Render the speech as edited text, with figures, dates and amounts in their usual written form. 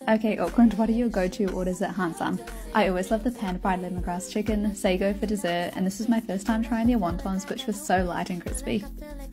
Okay, Auckland, what are your go-to orders at Hansan? I always love the pan-fried lemongrass chicken, sago for dessert, and this was my first time trying their wontons, which was so light and crispy.